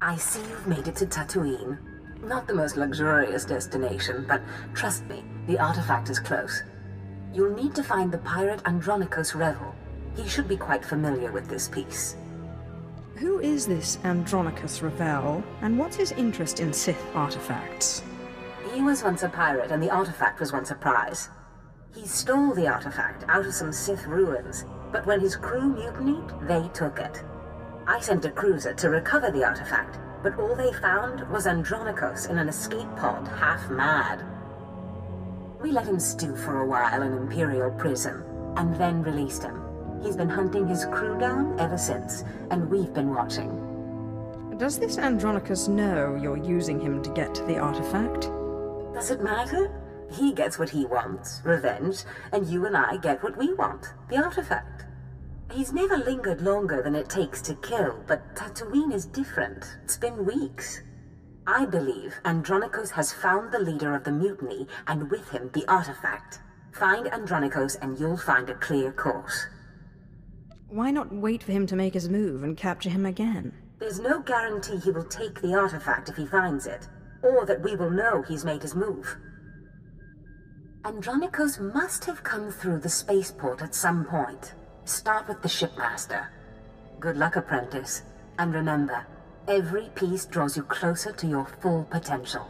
I see you've made it to Tatooine. Not the most luxurious destination, but trust me, the artifact is close. You'll need to find the pirate Andronikos Revel. He should be quite familiar with this piece. Who is this Andronikos Revel, and what's his interest in Sith artifacts? He was once a pirate, and the artifact was once a prize. He stole the artifact out of some Sith ruins, but when his crew mutinied, they took it. I sent a cruiser to recover the artifact, but all they found was Andronikos in an escape pod, half mad. We let him stew for a while in Imperial prison, and then released him. He's been hunting his crew down ever since, and we've been watching. Does this Andronikos know you're using him to get to the artifact? Does it matter? He gets what he wants, revenge, and you and I get what we want, the artifact. He's never lingered longer than it takes to kill, but Tatooine is different. It's been weeks. I believe Andronikos has found the leader of the mutiny, and with him the artifact. Find Andronikos and you'll find a clear course. Why not wait for him to make his move and capture him again? There's no guarantee he will take the artifact if he finds it, or that we will know he's made his move. Andronikos must have come through the spaceport at some point. Start with the shipmaster. Good luck, apprentice. And remember, every piece draws you closer to your full potential.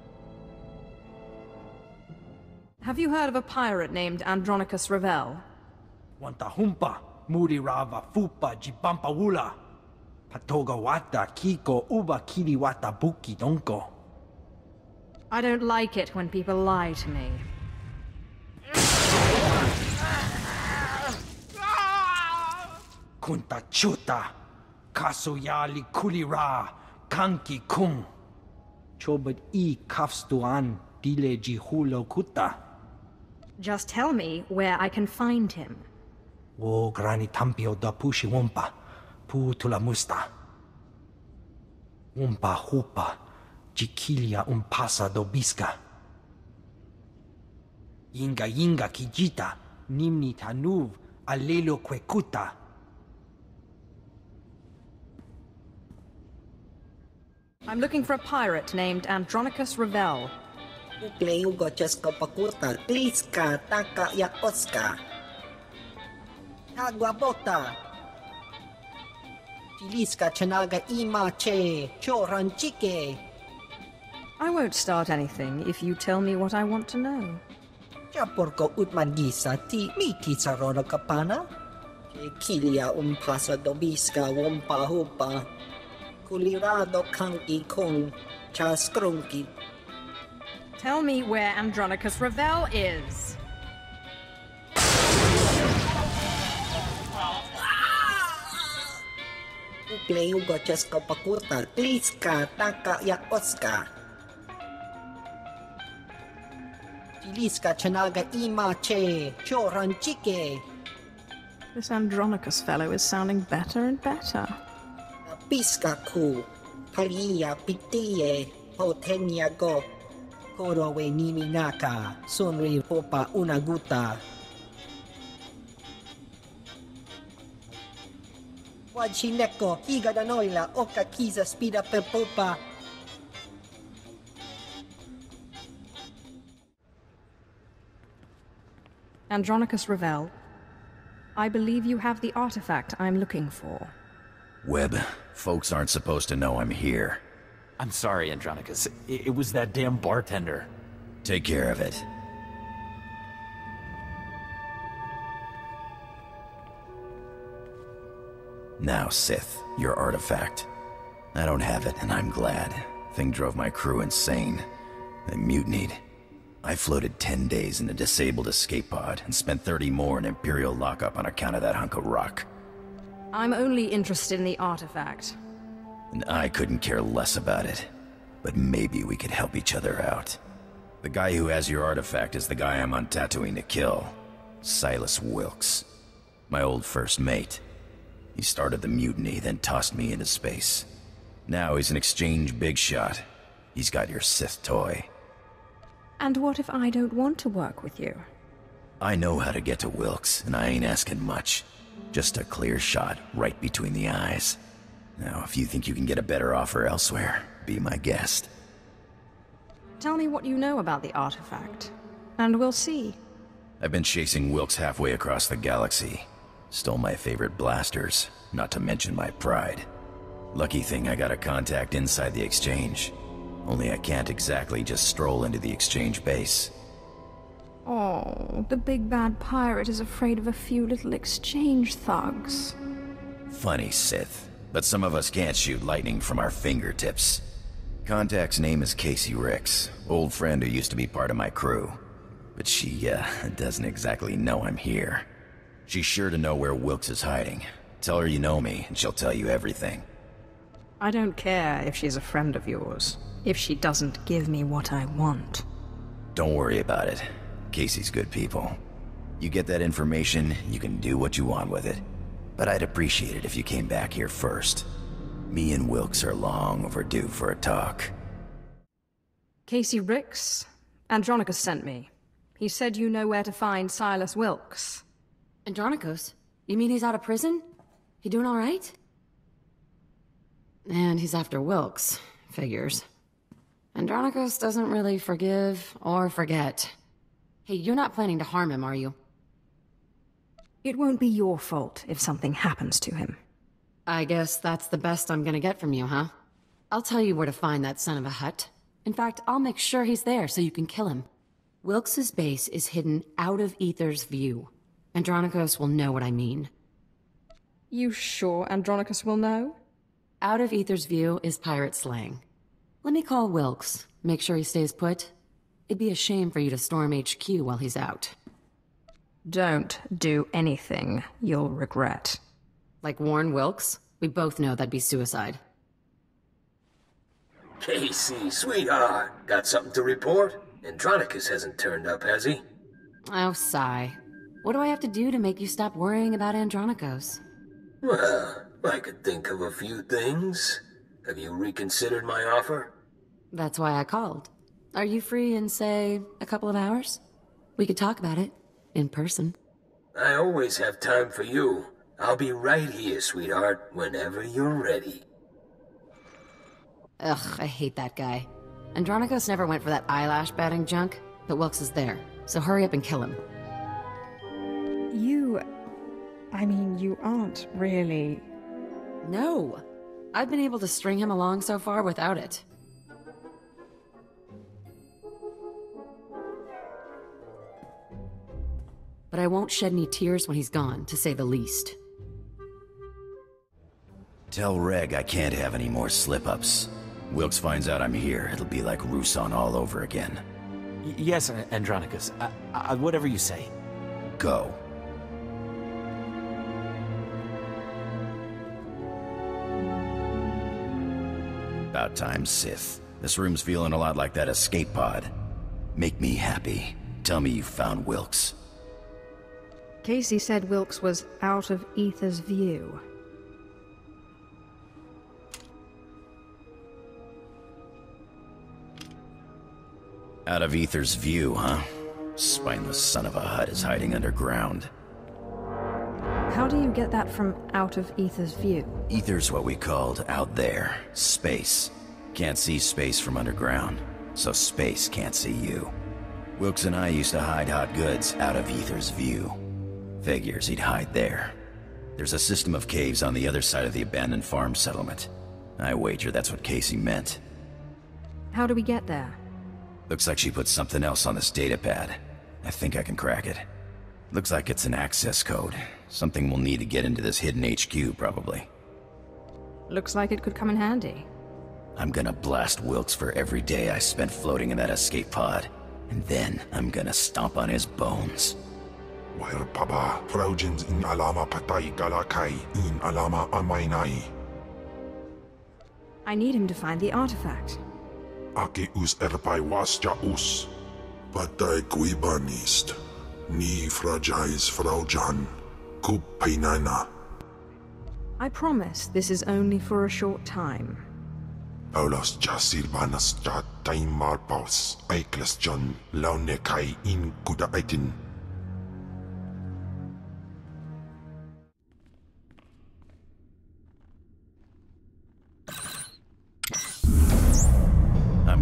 Have you heard of a pirate named Andronikos Revel? Wantahumpa, Murirava Fupa Jibampawula, Patogawata Kiko Uba Kiriwata Buki Donko. I don't like it when people lie to me. Kunta Chuta, Kasuyali Kulira, Kanki Kung. Chobad I Kafstuan Dile Jihulo Kuta. Just tell me where I can find him. O Grani Tampio da Pushi Wumpa, Pu Tula Musta. Wumpa Hupa, Jikilia Umpasa Dobiska. Yinga Yinga Kijita, Nimni Tanuv, Alelo Kwekuta. I'm looking for a pirate named Andronikos Revel. Ukleugo Chesko Pakuta, Kliska, Taka Yakoska. Aguabota. Chiliska Chanaga Imache, Choranchike. I won't start anything if you tell me what I want to know. Chaporko Utmangisa ti Miki Sarona Kapana. Kilia Umpasa Dobiska Wumpa Hupa. Kulirado Kanki Kung Chaskrunki. Tell me where Andronikos Revel is. Ukleugo Chesko Pakuta, Kliska, Taka Yakoska. Chiliska Chanaga Imache, Choranchike. This Andronikos fellow is sounding better and better. Piskaku, Palia Pitie, Potenya Go, Korowe Niminaka, Sunri Popa Unaguta. Wajineko, Higadanoila, Oka Kiza Spida Pepopa. Andronikos Revel, I believe you have the artifact I'm looking for. Webb, folks aren't supposed to know I'm here. I'm sorry, Andronikos. It was that damn bartender. Take care of it. Now, Sith, your artifact. I don't have it, and I'm glad. Thing drove my crew insane. They mutinied. I floated 10 days in a disabled escape pod, and spent 30 more in Imperial lockup on account of that hunk of rock. I'm only interested in the artifact. And I couldn't care less about it. But maybe we could help each other out. The guy who has your artifact is the guy I'm on Tatooine to kill. Silas Wilkes. My old first mate. He started the mutiny, then tossed me into space. Now he's an exchange big shot. He's got your Sith toy. And what if I don't want to work with you? I know how to get to Wilkes, and I ain't asking much. Just a clear shot right between the eyes. Now, if you think you can get a better offer elsewhere, be my guest. Tell me what you know about the artifact, and we'll see. I've been chasing Wilkes halfway across the galaxy. Stole my favorite blasters, not to mention my pride. Lucky thing I got a contact inside the exchange. Only I can't exactly just stroll into the exchange base. Oh, the big bad pirate is afraid of a few little exchange thugs. Funny, Sith, but some of us can't shoot lightning from our fingertips. Contact's name is Casey Ricks, old friend who used to be part of my crew. But she, doesn't exactly know I'm here. She's sure to know where Wilkes is hiding. Tell her you know me, and she'll tell you everything. I don't care if she's a friend of yours, if she doesn't give me what I want. Don't worry about it. Casey's good people. You get that information, you can do what you want with it. But I'd appreciate it if you came back here first. Me and Wilkes are long overdue for a talk. Casey Ricks? Andronikos sent me. He said you know where to find Silas Wilkes. Andronikos? You mean he's out of prison? He doing all right? And he's after Wilkes. Figures. Andronikos doesn't really forgive or forget. Hey, you're not planning to harm him, are you? It won't be your fault if something happens to him. I guess that's the best I'm gonna get from you, huh? I'll tell you where to find that son of a hut. In fact, I'll make sure he's there so you can kill him. Wilkes's base is hidden out of Aether's view. Andronikos will know what I mean. You sure Andronikos will know? Out of Aether's view is pirate slang. Let me call Wilkes, make sure he stays put. It'd be a shame for you to storm HQ while he's out. Don't do anything you'll regret. Like warn Wilkes? We both know that'd be suicide. Casey, sweetheart, got something to report? Andronikos hasn't turned up, has he? Oh, sigh. What do I have to do to make you stop worrying about Andronikos? Well, I could think of a few things. Have you reconsidered my offer? That's why I called. Are you free in, say, a couple of hours? We could talk about it. In person. I always have time for you. I'll be right here, sweetheart, whenever you're ready. Ugh, I hate that guy. Andronikos never went for that eyelash batting junk, but Wilkes is there, so hurry up and kill him. You aren't really... No! I've been able to string him along so far without it. But I won't shed any tears when he's gone, to say the least. Tell Reg I can't have any more slip-ups. Wilkes finds out I'm here, it'll be like Rusan all over again. Yes, Andronikos. Whatever you say. Go. About time, Sith. This room's feeling a lot like that escape pod. Make me happy. Tell me you found Wilkes. Casey said Wilkes was out of Aether's view. Out of Aether's view, huh? Spineless son of a hut is hiding underground. How do you get that from out of Aether's view? Aether's what we called out there. Space. Can't see space from underground, so space can't see you. Wilkes and I used to hide hot goods out of Aether's view. Figures he'd hide there. There's a system of caves on the other side of the abandoned farm settlement. I wager that's what Casey meant. How do we get there? Looks like she put something else on this datapad. I think I can crack it. Looks like it's an access code. Something we'll need to get into this hidden HQ, probably. Looks like it could come in handy. I'm gonna blast Wilkes for every day I spent floating in that escape pod. And then I'm gonna stomp on his bones. Wahir paba, fraujins in alama patay galakai in alama amainai. I need him to find the artifact. Ake us erpai wasja us. Patay kuibanist. Ni fragais fraujan. Kup painana. I promise this is only for a short time. Aulas jasir banas ja time marpaus. Aikles John launekai in kudaitin.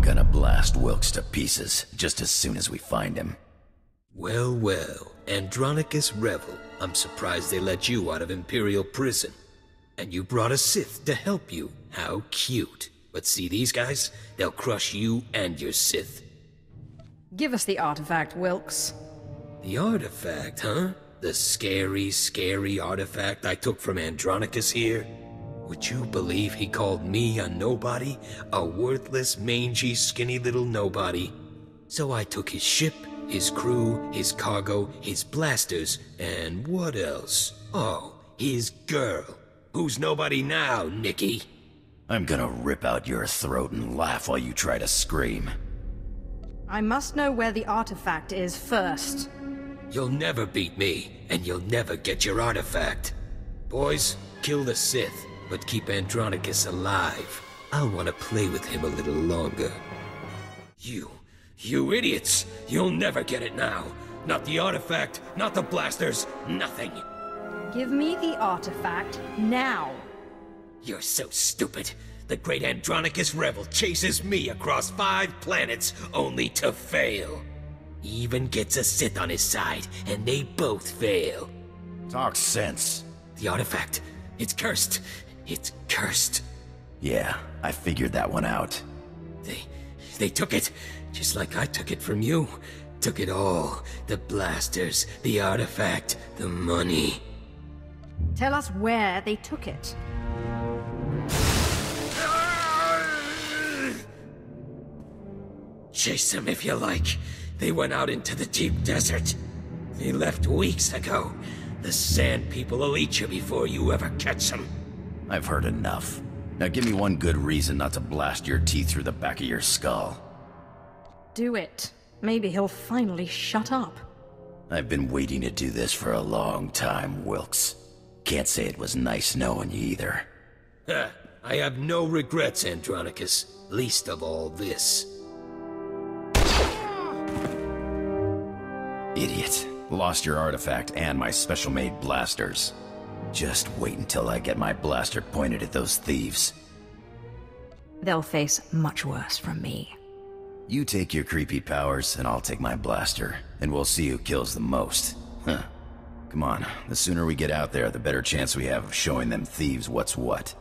gonna blast Wilkes to pieces just as soon as we find him. Well, well, Andronikos Revel, I'm surprised they let you out of Imperial prison. And you brought a Sith to help you. How cute. But see these guys? They'll crush you and your Sith. Give us the artifact, Wilkes. The artifact, huh? The scary, scary artifact I took from Andronikos here? Would you believe he called me a nobody? A worthless, mangy, skinny little nobody? So I took his ship, his crew, his cargo, his blasters, and what else? Oh, his girl. Who's nobody now, Nicky? I'm gonna rip out your throat and laugh while you try to scream. I must know where the artifact is first. You'll never beat me, and you'll never get your artifact. Boys, kill the Sith, but keep Andronikos alive. I'll want to play with him a little longer. You idiots! You'll never get it now. Not the artifact, not the blasters, nothing. Give me the artifact now. You're so stupid. The great Andronikos Revel chases me across 5 planets only to fail. He even gets a Sith on his side, and they both fail. Talk sense. The artifact, it's cursed. It's cursed. Yeah, I figured that one out. They took it, just like I took it from you. Took it all. The blasters, the artifact, the money. Tell us where they took it. Chase them if you like. They went out into the deep desert. They left weeks ago. The Sand People will eat you before you ever catch them. I've heard enough. Now give me one good reason not to blast your teeth through the back of your skull. Do it. Maybe he'll finally shut up. I've been waiting to do this for a long time, Wilkes. Can't say it was nice knowing you either. I have no regrets, Andronikos. Least of all this. Idiot. Lost your artifact and my special-made blasters. Just wait until I get my blaster pointed at those thieves. They'll face much worse from me. You take your creepy powers, and I'll take my blaster, and we'll see who kills the most. Huh. Come on, the sooner we get out there, the better chance we have of showing them thieves what's what.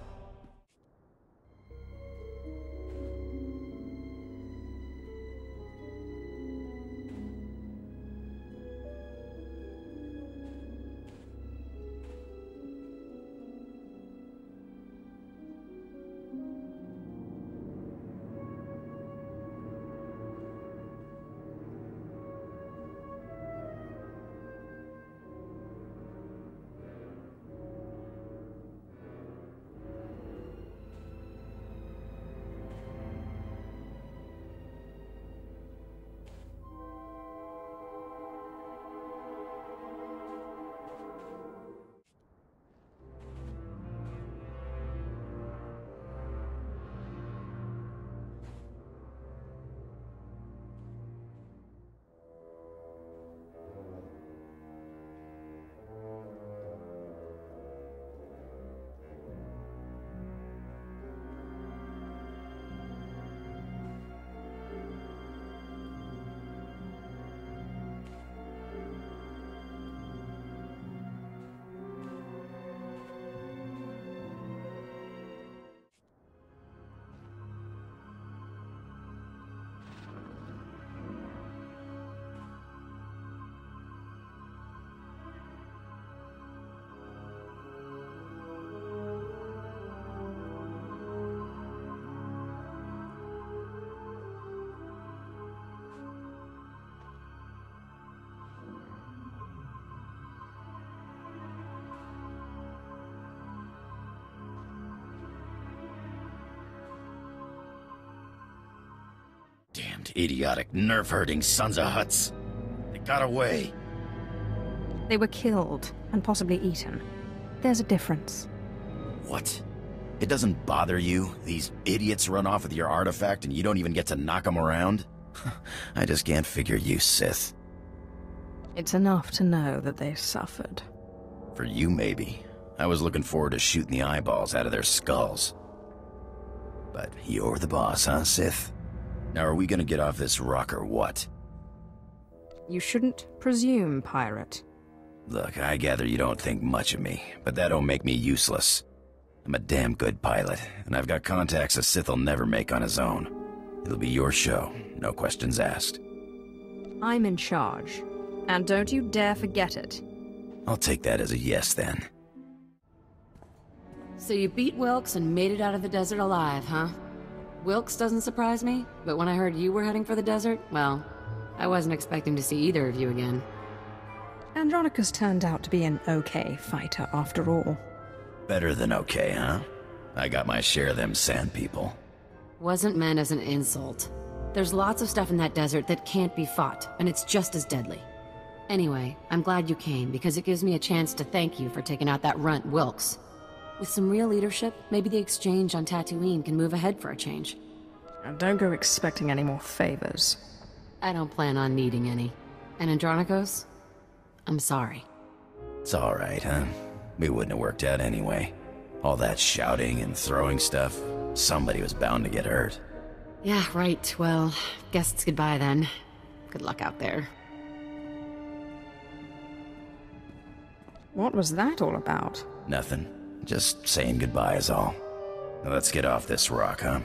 Damned idiotic, nerve-hurting sons of Hutts. They got away. They were killed, and possibly eaten. There's a difference. What? It doesn't bother you? These idiots run off with your artifact and you don't even get to knock them around? I just can't figure you, Sith. It's enough to know that they suffered. For you, maybe. I was looking forward to shooting the eyeballs out of their skulls. But you're the boss, huh, Sith? Now are we gonna get off this rock or what? You shouldn't presume, pirate. Look, I gather you don't think much of me, but that don't make me useless. I'm a damn good pilot, and I've got contacts a Sith will never make on his own. It'll be your show, no questions asked. I'm in charge, and don't you dare forget it. I'll take that as a yes then. So you beat Wilkes and made it out of the desert alive, huh? Wilkes doesn't surprise me, but when I heard you were heading for the desert, well, I wasn't expecting to see either of you again. Andronikos turned out to be an okay fighter after all. Better than okay, huh? I got my share of them sand people. Wasn't meant as an insult. There's lots of stuff in that desert that can't be fought, and it's just as deadly. Anyway, I'm glad you came, because it gives me a chance to thank you for taking out that runt Wilkes. With some real leadership, maybe the exchange on Tatooine can move ahead for a change. Don't go expecting any more favors. I don't plan on needing any. And Andronikos? I'm sorry. It's alright, huh? We wouldn't have worked out anyway. All that shouting and throwing stuff, somebody was bound to get hurt. Yeah, right. Well, guess it's goodbye then. Good luck out there. What was that all about? Nothing. Just saying goodbye is all. Now let's get off this rock, huh?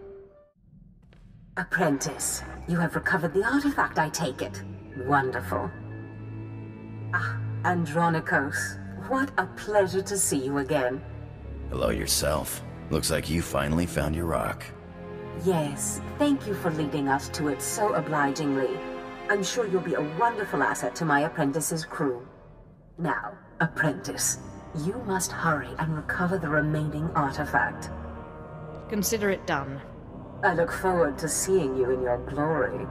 Apprentice, you have recovered the artifact, I take it. Wonderful. Ah, Andronikos, what a pleasure to see you again. Hello yourself. Looks like you finally found your rock. Yes, thank you for leading us to it so obligingly. I'm sure you'll be a wonderful asset to my apprentice's crew. Now, Apprentice, you must hurry and recover the remaining artifact. Consider it done. I look forward to seeing you in your glory.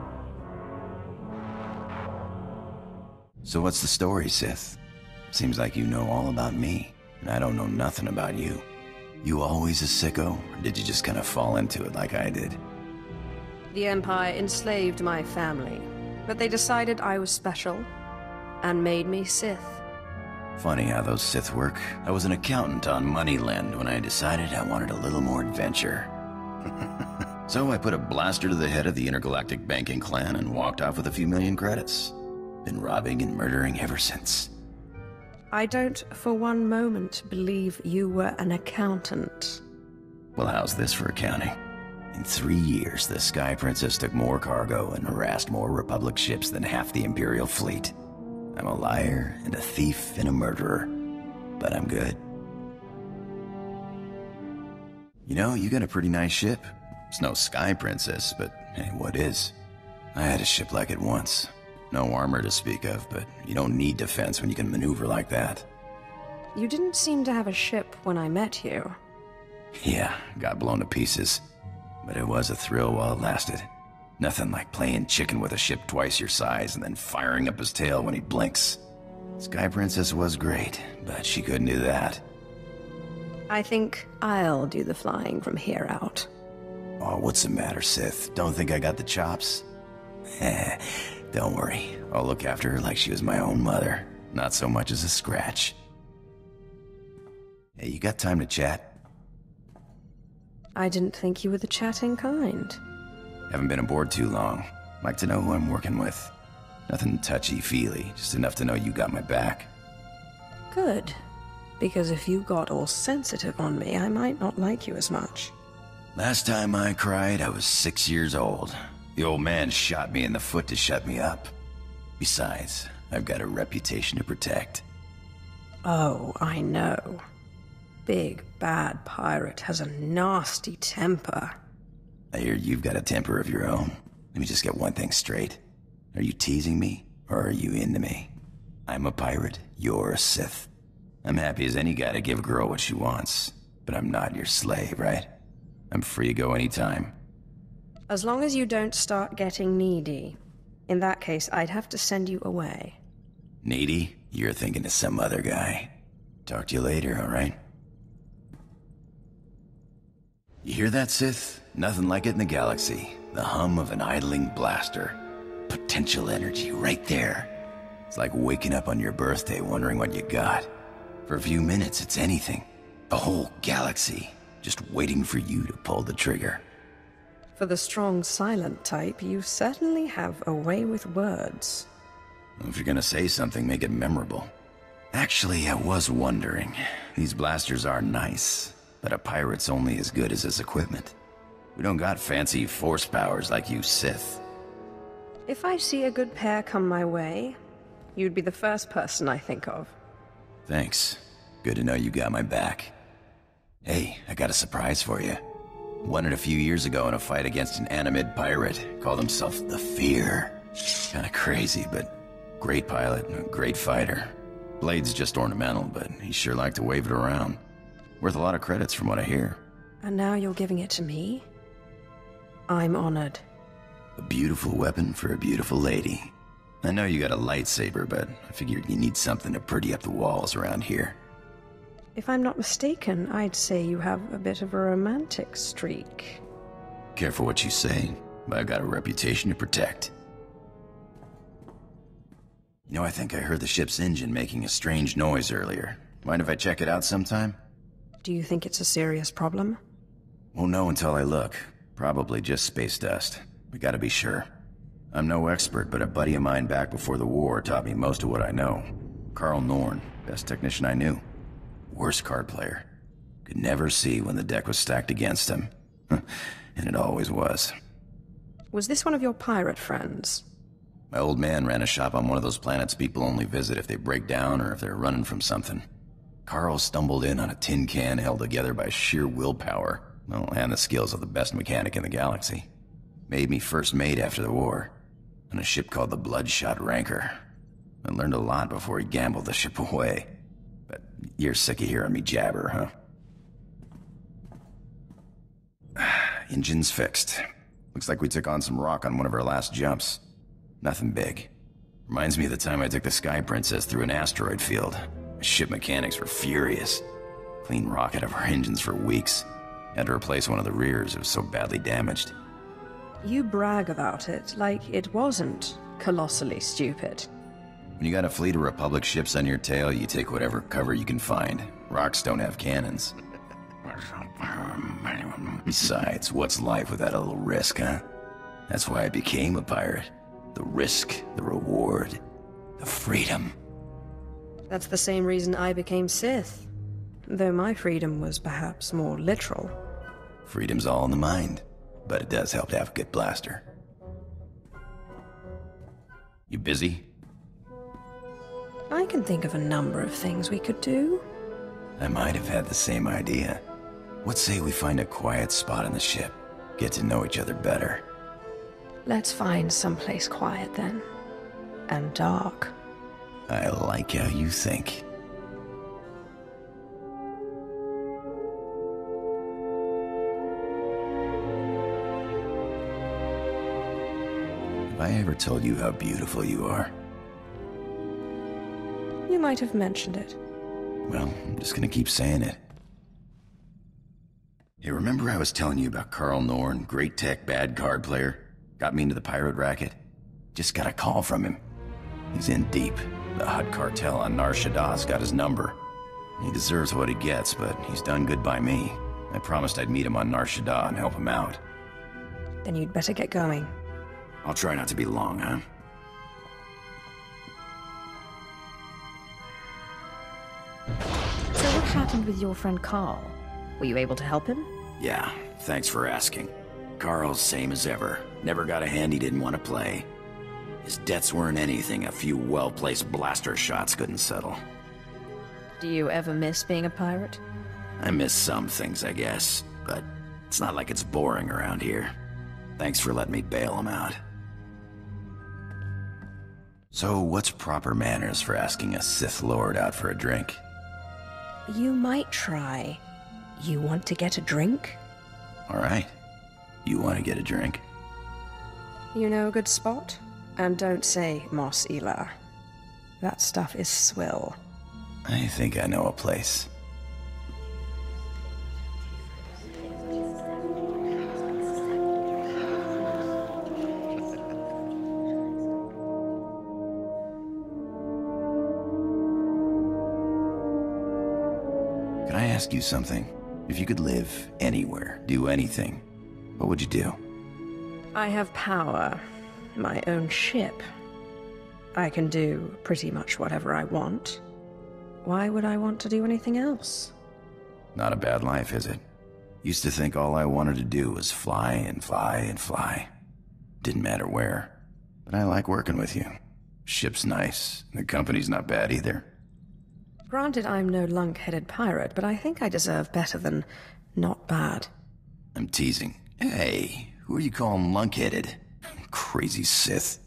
So what's the story, Sith? Seems like you know all about me, and I don't know nothing about you. You always a sicko, or did you just kind of fall into it like I did? The Empire enslaved my family, but they decided I was special, and made me Sith. Funny how those Sith work. I was an accountant on Moneyland when I decided I wanted a little more adventure. So I put a blaster to the head of the intergalactic banking clan and walked off with a few million credits. Been robbing and murdering ever since. I don't for one moment believe you were an accountant. Well, how's this for accounting? In 3 years, the Sky Princess took more cargo and harassed more Republic ships than half the Imperial fleet. I'm a liar and a thief and a murderer, but I'm good. You know, you got a pretty nice ship. It's no Sky Princess, but hey, what is? I had a ship like it once. No armor to speak of, but you don't need defense when you can maneuver like that. You didn't seem to have a ship when I met you. Yeah, got blown to pieces. But it was a thrill while it lasted. Nothing like playing chicken with a ship twice your size and then firing up his tail when he blinks. Sky Princess was great, but she couldn't do that. I think I'll do the flying from here out. Oh, what's the matter, Sith? Don't think I got the chops? Don't worry. I'll look after her like she was my own mother. Not so much as a scratch. Hey, you got time to chat? I didn't think you were the chatting kind. Haven't been aboard too long. Like to know who I'm working with. Nothing touchy-feely, just enough to know you got my back. Good. Because if you got all sensitive on me, I might not like you as much. Last time I cried, I was 6 years old. The old man shot me in the foot to shut me up. Besides, I've got a reputation to protect. Oh, I know. Big, bad pirate has a nasty temper. I hear you've got a temper of your own. Let me just get one thing straight. Are you teasing me, or are you into me? I'm a pirate, you're a Sith. I'm happy as any guy to give a girl what she wants, but I'm not your slave, right? I'm free to go anytime. As long as you don't start getting needy. In that case, I'd have to send you away. Needy? You're thinking of some other guy. Talk to you later, alright? You hear that, Sith? Nothing like it in the galaxy. The hum of an idling blaster. Potential energy right there. It's like waking up on your birthday wondering what you got. For a few minutes, it's anything. A whole galaxy, just waiting for you to pull the trigger. For the strong, silent type, you certainly have a way with words. If you're gonna say something, make it memorable. Actually, I was wondering. These blasters are nice, but a pirate's only as good as his equipment. We don't got fancy force powers like you Sith. If I see a good pair come my way, you'd be the first person I think of. Thanks. Good to know you got my back. Hey, I got a surprise for you. Won it a few years ago in a fight against an Animid pirate. Called himself the Fear. Kinda crazy, but great pilot and a great fighter. Blade's just ornamental, but he sure liked to wave it around. Worth a lot of credits from what I hear. And now you're giving it to me? I'm honored. A beautiful weapon for a beautiful lady. I know you got a lightsaber, but I figured you need something to pretty up the walls around here. If I'm not mistaken, I'd say you have a bit of a romantic streak. Careful what you say, but I've got a reputation to protect. You know, I think I heard the ship's engine making a strange noise earlier. Mind if I check it out sometime? Do you think it's a serious problem? Won't know until I look. Probably just space dust. We gotta be sure. I'm no expert, but a buddy of mine back before the war taught me most of what I know. Carl Norn, best technician I knew. Worst card player. Could never see when the deck was stacked against him. And it always was. Was this one of your pirate friends? My old man ran a shop on one of those planets people only visit if they break down or if they're running from something. Carl stumbled in on a tin can held together by sheer willpower. Well, and the skills of the best mechanic in the galaxy. Made me first mate after the war, on a ship called the Bloodshot Ranker. I learned a lot before he gambled the ship away. But you're sick of hearing me jabber, huh? Engine's fixed. Looks like we took on some rock on one of our last jumps. Nothing big. Reminds me of the time I took the Sky Princess through an asteroid field. Ship mechanics were furious. Cleaned rock out of our engines for weeks. Had to replace one of the rears, it was so badly damaged. You brag about it like it wasn't colossally stupid. When you got a fleet of Republic ships on your tail, you take whatever cover you can find. Rocks don't have cannons. Besides, what's life without a little risk, huh? That's why I became a pirate. The risk, the reward, the freedom. That's the same reason I became Sith. Though my freedom was perhaps more literal. Freedom's all in the mind, but it does help to have a good blaster. You busy? I can think of a number of things we could do. I might have had the same idea. What say we find a quiet spot on the ship? Get to know each other better. Let's find someplace quiet then. And dark. I like how you think. Have I ever told you how beautiful you are? You might have mentioned it. Well, I'm just gonna keep saying it. Hey, remember I was telling you about Carl Norn, great tech, bad card player? Got me into the pirate racket? Just got a call from him. He's in deep. The Hutt cartel on Nar Shaddah's got his number. He deserves what he gets, but he's done good by me. I promised I'd meet him on Nar Shaddaa and help him out. Then you'd better get going. I'll try not to be long, huh? So what happened with your friend Carl? Were you able to help him? Yeah, thanks for asking. Carl's same as ever. Never got a hand he didn't want to play. His debts weren't anything a few well-placed blaster shots couldn't settle. Do you ever miss being a pirate? I miss some things, I guess, but it's not like it's boring around here. Thanks for letting me bail him out. So, what's proper manners for asking a Sith Lord out for a drink? You might try. You want to get a drink? All right. You want to get a drink? You know a good spot? And don't say Mos Ela. That stuff is swill. I think I know a place. Can I ask you something? If you could live anywhere, do anything, what would you do? I have power. My own ship. I can do pretty much whatever I want. Why would I want to do anything else? Not a bad life, is it? Used to think all I wanted to do was fly and fly and fly. Didn't matter where. But I like working with you. Ship's nice. The company's not bad either. Granted, I'm no lunk-headed pirate, but I think I deserve better than not bad. I'm teasing. Hey, who are you calling lunk-headed? Crazy Sith.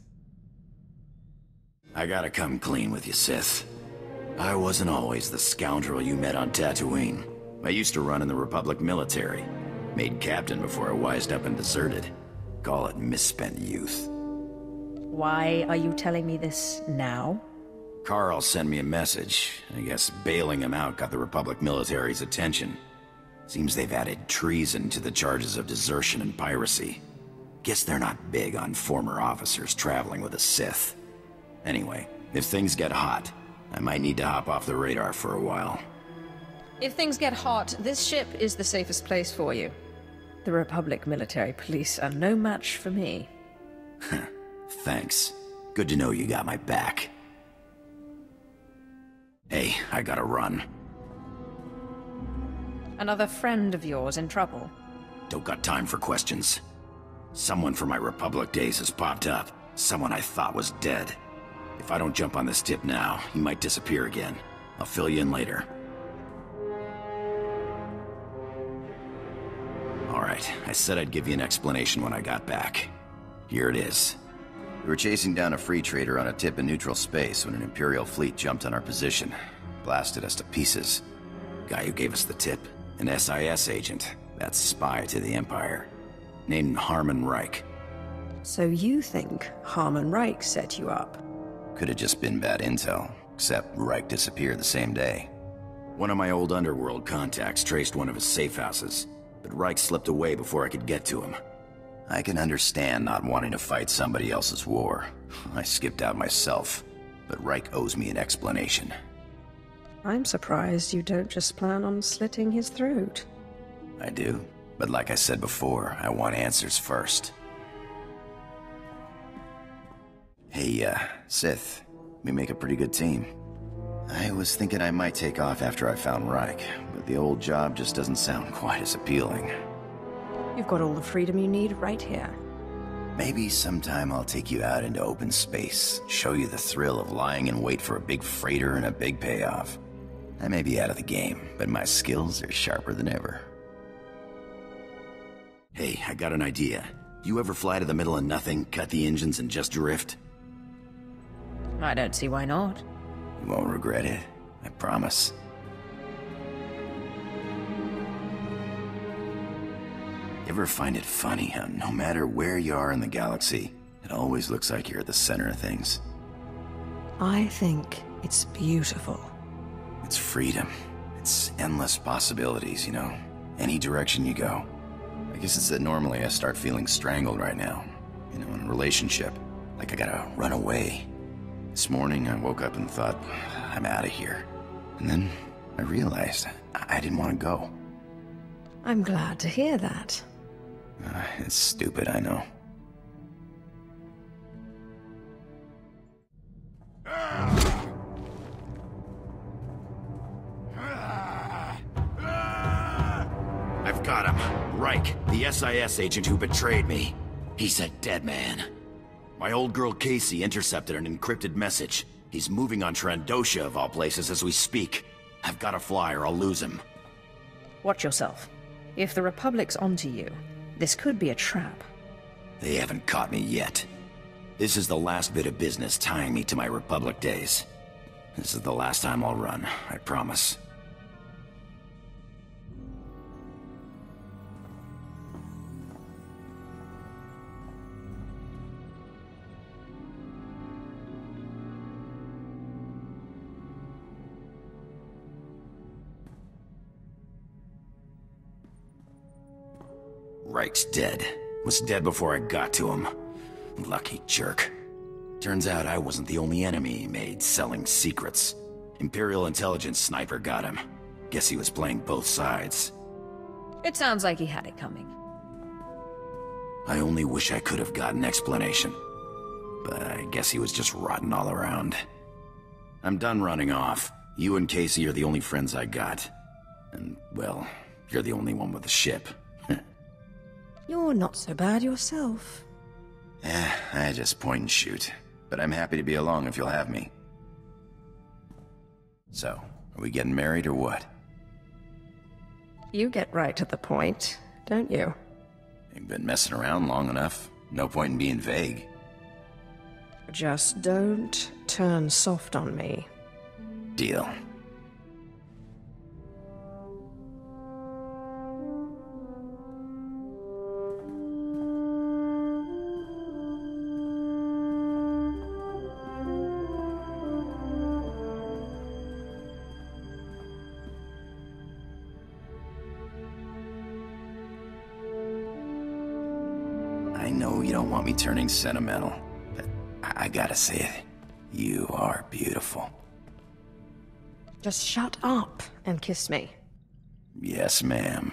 I gotta come clean with you, Sith. I wasn't always the scoundrel you met on Tatooine. I used to run in the Republic military. Made captain before I wised up and deserted. Call it misspent youth. Why are you telling me this now? Carl sent me a message. I guess bailing him out got the Republic military's attention. Seems they've added treason to the charges of desertion and piracy. Guess they're not big on former officers traveling with a Sith. Anyway, if things get hot, I might need to hop off the radar for a while. If things get hot, this ship is the safest place for you. The Republic military police are no match for me. Thanks. Good to know you got my back. Hey, I gotta run. Another friend of yours in trouble? Don't got time for questions. Someone from my Republic days has popped up. Someone I thought was dead. If I don't jump on this tip now, he might disappear again. I'll fill you in later. Alright, I said I'd give you an explanation when I got back. Here it is. We were chasing down a free trader on a tip in neutral space when an Imperial fleet jumped on our position. Blasted us to pieces. Guy who gave us the tip, an SIS agent. That's spy to the Empire. Named Harmon Reich. So you think Harmon Reich set you up? Could have just been bad intel, except Reich disappeared the same day. One of my old underworld contacts traced one of his safe houses, but Reich slipped away before I could get to him. I can understand not wanting to fight somebody else's war. I skipped out myself, but Reich owes me an explanation. I'm surprised you don't just plan on slitting his throat. I do, but like I said before, I want answers first. Hey, Sith, we make a pretty good team. I was thinking I might take off after I found Reich, but the old job just doesn't sound quite as appealing. You've got all the freedom you need right here. Maybe sometime I'll take you out into open space, show you the thrill of lying in wait for a big freighter and a big payoff. I may be out of the game, but my skills are sharper than ever. Hey, I got an idea. You ever fly to the middle of nothing, cut the engines, and just drift? I don't see why not. You won't regret it, I promise. Ever find it funny how no matter where you are in the galaxy, it always looks like you're at the center of things? I think it's beautiful. It's freedom. It's endless possibilities, you know? Any direction you go. I guess it's that normally I start feeling strangled right now. You know, in a relationship. Like I gotta run away. This morning I woke up and thought, I'm out of here. And then I realized I didn't want to go. I'm glad to hear that. It's stupid, I know. I've got him. Reich, the SIS agent who betrayed me. He's a dead man. My old girl Casey intercepted an encrypted message. He's moving on Trandosha of all places as we speak. I've got to fly or I'll lose him. Watch yourself. If the Republic's onto you, this could be a trap. They haven't caught me yet. This is the last bit of business tying me to my Republic days. This is the last time I'll run, I promise. Reich's dead. Was dead before I got to him. Lucky jerk. Turns out I wasn't the only enemy he made selling secrets. Imperial intelligence sniper got him. Guess he was playing both sides. It sounds like he had it coming. I only wish I could have got an explanation. But I guess he was just rotten all around. I'm done running off. You and Casey are the only friends I got. And, well, you're the only one with a ship. You're not so bad yourself. I just point and shoot. But I'm happy to be along if you'll have me. So, are we getting married or what? You get right to the point, don't you? You've been messing around long enough. No point in being vague. Just don't turn soft on me. Deal. I know you don't want me turning sentimental, but I gotta say it. You are beautiful. Just shut up and kiss me. Yes, ma'am.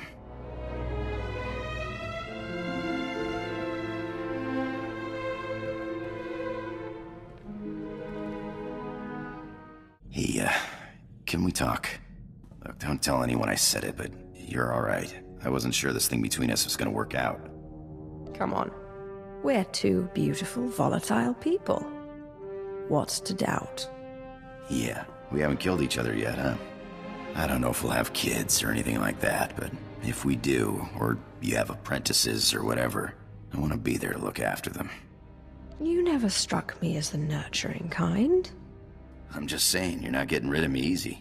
Hey, can we talk? Look, don't tell anyone I said it, but you're alright. I wasn't sure this thing between us was gonna work out. Come on. We're two beautiful, volatile people. What's to doubt? Yeah, we haven't killed each other yet, huh? I don't know if we'll have kids or anything like that, but if we do, or you have apprentices or whatever, I want to be there to look after them. You never struck me as the nurturing kind. I'm just saying, you're not getting rid of me easy.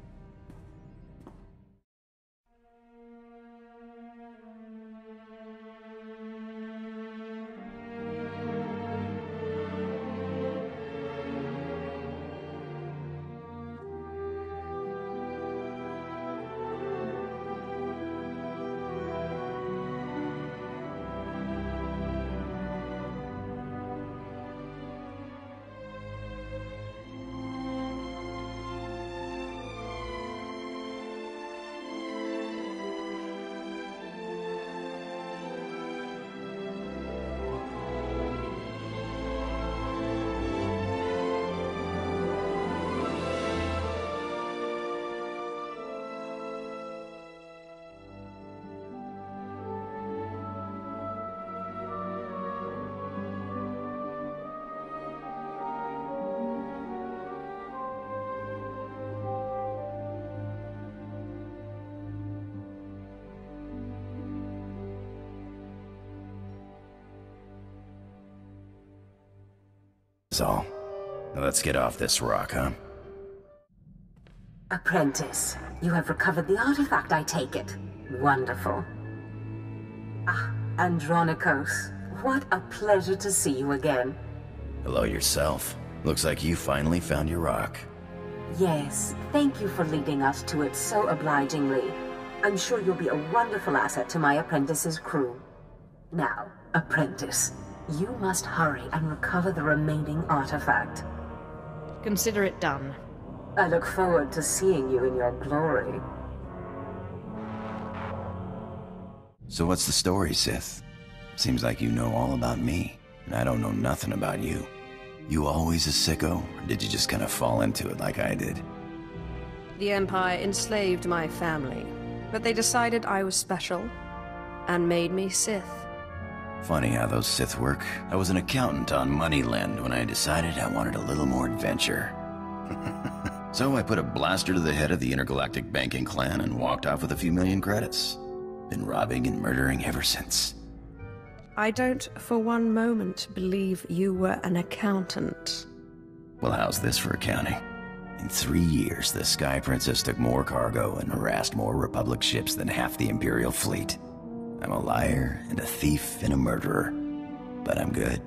That's all. Now let's get off this rock, huh? Apprentice, you have recovered the artifact, I take it. Wonderful. Ah, Andronikos, what a pleasure to see you again. Hello yourself. Looks like you finally found your rock. Yes, thank you for leading us to it so obligingly. I'm sure you'll be a wonderful asset to my apprentice's crew. Now, Apprentice, you must hurry and recover the remaining artifact. Consider it done. I look forward to seeing you in your glory. So what's the story, Sith? Seems like you know all about me, and I don't know nothing about you. You always a sicko, or did you just kind of fall into it like I did? The Empire enslaved my family, but they decided I was special, and made me Sith. Funny how those Sith work. I was an accountant on Moneyland when I decided I wanted a little more adventure. So I put a blaster to the head of the intergalactic banking clan and walked off with a few million credits. Been robbing and murdering ever since. I don't for one moment believe you were an accountant. Well, how's this for accounting? In 3 years, the Sky Princess took more cargo and harassed more Republic ships than half the Imperial fleet. I'm a liar and a thief and a murderer, but I'm good.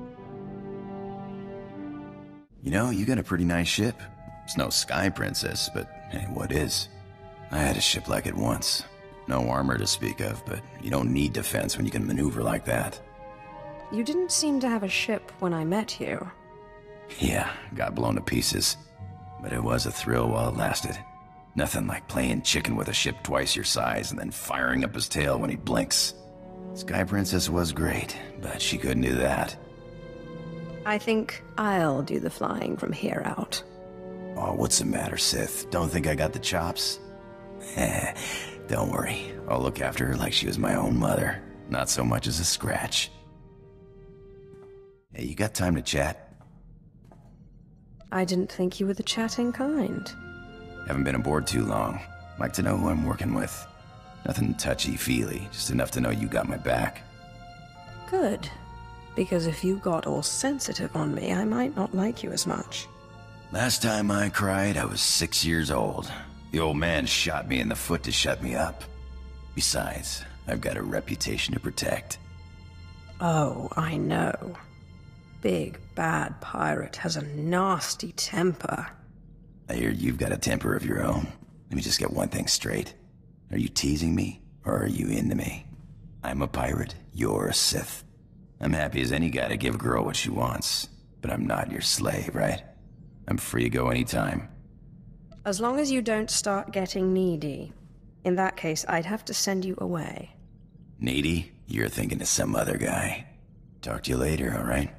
You know, you got a pretty nice ship. It's no Sky Princess, but hey, what is? I had a ship like it once. No armor to speak of, but you don't need defense when you can maneuver like that. You didn't seem to have a ship when I met you. Yeah, got blown to pieces. But it was a thrill while it lasted. Nothing like playing chicken with a ship twice your size and then firing up his tail when he blinks. Sky Princess was great, but she couldn't do that. I think I'll do the flying from here out. Oh, what's the matter, Sith? Don't think I got the chops? Don't worry. I'll look after her like she was my own mother. Not so much as a scratch. Hey, you got time to chat? I didn't think you were the chatting kind. Haven't been aboard too long. Like to know who I'm working with. Nothing touchy-feely, just enough to know you got my back. Good. Because if you got all sensitive on me, I might not like you as much. Last time I cried, I was 6 years old. The old man shot me in the foot to shut me up. Besides, I've got a reputation to protect. Oh, I know. Big, bad pirate has a nasty temper. I hear you've got a temper of your own. Let me just get one thing straight. Are you teasing me, or are you into me? I'm a pirate, you're a Sith. I'm happy as any guy to give a girl what she wants, but I'm not your slave, right? I'm free to go anytime. As long as you don't start getting needy. In that case, I'd have to send you away. Needy? You're thinking of some other guy. Talk to you later, alright?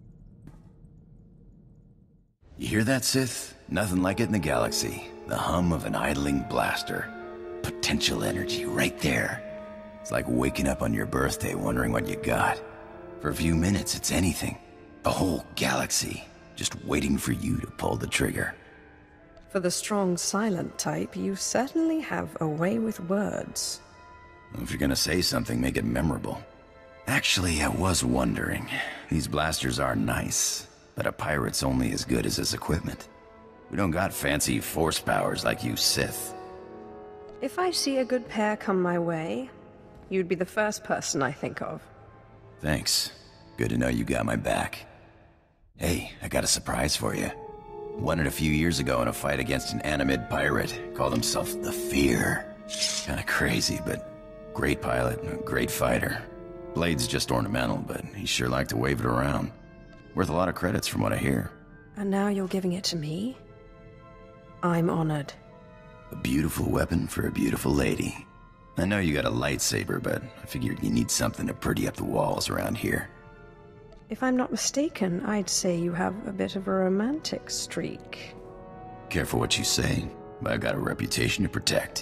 You hear that, Sith? Nothing like it in the galaxy. The hum of an idling blaster. Potential energy right there. It's like waking up on your birthday wondering what you got. For a few minutes, it's anything. A whole galaxy, just waiting for you to pull the trigger. For the strong silent type, you certainly have a way with words. If you're gonna say something, make it memorable. Actually, I was wondering. These blasters are nice, but a pirate's only as good as his equipment. We don't got fancy force powers like you Sith. If I see a good pair come my way, you'd be the first person I think of. Thanks. Good to know you got my back. Hey, I got a surprise for you. Won it a few years ago in a fight against an Animid pirate. Called himself the Fear. Kinda crazy, but great pilot and a great fighter. Blade's just ornamental, but he sure liked to wave it around. Worth a lot of credits from what I hear. And now you're giving it to me? I'm honored. A beautiful weapon for a beautiful lady. I know you got a lightsaber, but I figured you need something to pretty up the walls around here. If I'm not mistaken, I'd say you have a bit of a romantic streak. Careful what you say, but I've got a reputation to protect.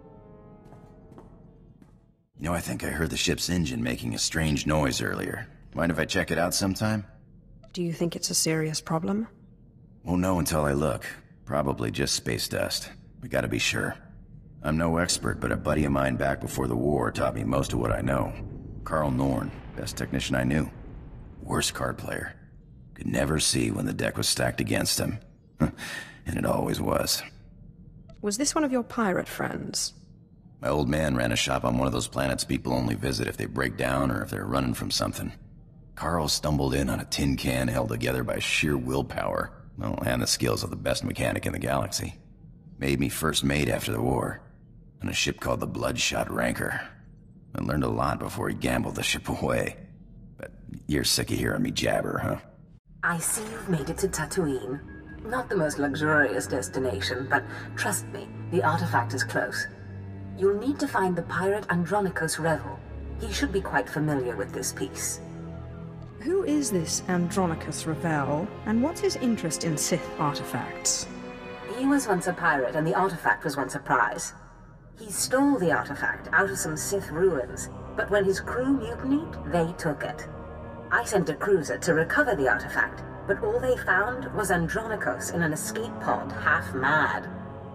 You know, I think I heard the ship's engine making a strange noise earlier. Mind if I check it out sometime? Do you think it's a serious problem? Won't know until I look. Probably just space dust. We gotta be sure. I'm no expert, but a buddy of mine back before the war taught me most of what I know. Carl Norn, best technician I knew. Worst card player. Could never see when the deck was stacked against him. And it always was. Was this one of your pirate friends? My old man ran a shop on one of those planets people only visit if they break down or if they're running from something. Carl stumbled in on a tin can held together by sheer willpower. Well, and the skills of the best mechanic in the galaxy. Made me first mate after the war. On a ship called the Bloodshot Ranker. I learned a lot before he gambled the ship away. But you're sick of hearing me jabber, huh? I see you've made it to Tatooine. Not the most luxurious destination, but trust me, the artifact is close. You'll need to find the pirate Andronikos Revel. He should be quite familiar with this piece. Who is this Andronikos Revel, and what's his interest in Sith artifacts? He was once a pirate, and the artifact was once a prize. He stole the artifact out of some Sith ruins, but when his crew mutinied, they took it. I sent a cruiser to recover the artifact, but all they found was Andronikos in an escape pod, half mad.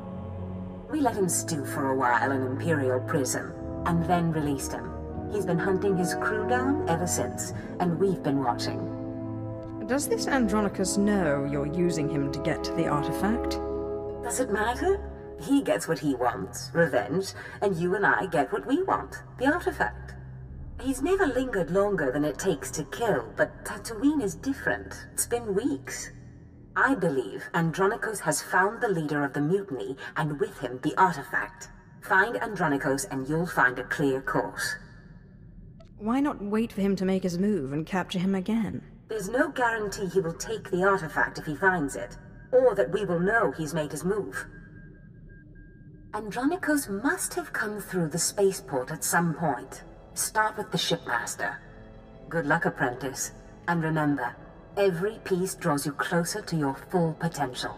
We let him stew for a while in Imperial prison, and then released him. He's been hunting his crew down ever since, and we've been watching. Does this Andronikos know you're using him to get to the artifact? Does it matter? He gets what he wants, revenge, and you and I get what we want, the artifact. He's never lingered longer than it takes to kill, but Tatooine is different. It's been weeks. I believe Andronikos has found the leader of the mutiny, and with him the artifact. Find Andronikos and you'll find a clear course. Why not wait for him to make his move and capture him again? There's no guarantee he will take the artifact if he finds it, or that we will know he's made his move. Andronikos must have come through the spaceport at some point. Start with the shipmaster. Good luck, apprentice. And remember, every piece draws you closer to your full potential.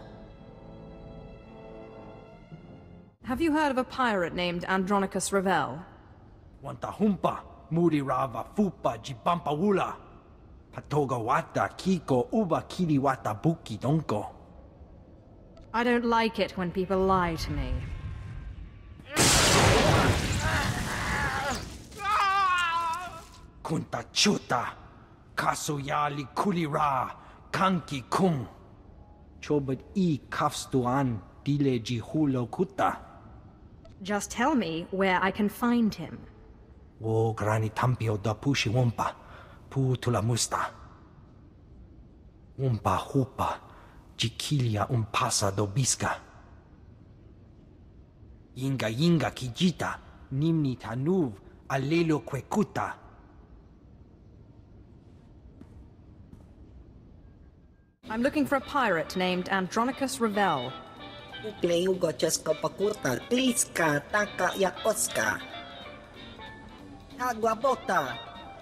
Have you heard of a pirate named Andronikos Revel? Wanta humpa, muri rava fupa jibampa wula. Patoga wata kiko uba kiri wata buki donko. I don't like it when people lie to me. Kunta chuta, kasuyali kulira, kanki kung. Chobad I kafstuan dile jihulo kuta. Just tell me where I can find him. Wo grani tampio da pushi wumpa, pu tula musta. Wumpa hupa, jikilia umpasa dobiska. Yinga yinga kijita, nimni tanuv, alelo kwekuta. I'm looking for a pirate named Andronikos Revel. Ukleugo chesko pakurta, kliska, taka yakoska. Aguabota.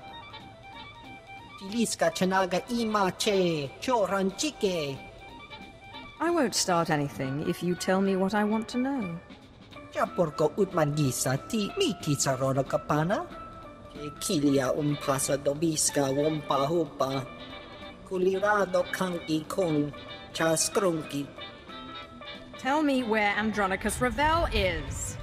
Chiliska chanaga ima che, choranchike. I won't start anything if you tell me what I want to know. Chaporko utmangisa ti miti sarona kapana. Kilia umpasa dobiska wompa hupa. Kulirado kanki kung chaskrunki. Tell me where Andronikos Revel is.